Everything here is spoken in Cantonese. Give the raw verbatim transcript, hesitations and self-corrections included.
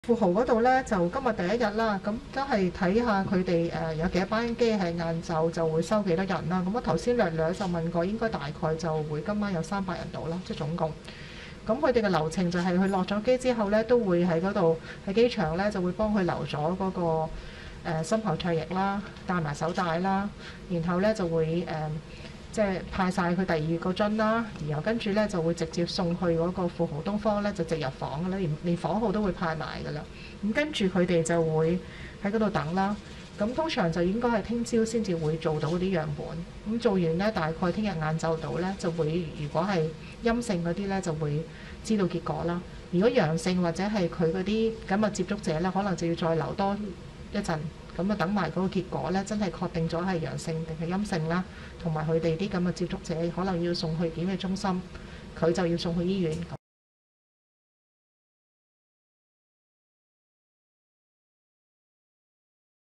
富豪嗰度呢，就今日第一日啦，咁都係睇下佢哋誒有幾多班機係晏晝就會收幾多人啦。咁我頭先略略就問過，應該大概就會今晚有三百人到啦，即係總共。咁佢哋嘅流程就係佢落咗機之後呢，都會喺嗰度喺機場呢，就會幫佢留咗嗰個誒深喉唾液啦，帶埋手帶啦，然後呢就會誒。呃即係派晒佢第二個樽啦，然後跟住咧就會直接送去嗰個富豪東方咧，就直入房㗎啦，連連房號都會派埋㗎啦。咁跟住佢哋就會喺嗰度等啦。咁通常就應該係聽朝先至會做到嗰啲樣本。咁做完咧，大概聽日晏晝到咧就會，如果係陰性嗰啲咧就會知道結果啦。如果陽性或者係佢嗰啲緊密接觸者咧，可能就要再留多一陣。咁啊，等埋嗰個結果咧，真係確定咗係陽性定係陰性啦，同埋佢哋啲咁嘅接觸者可能要送去檢疫中心，佢就要送去醫院。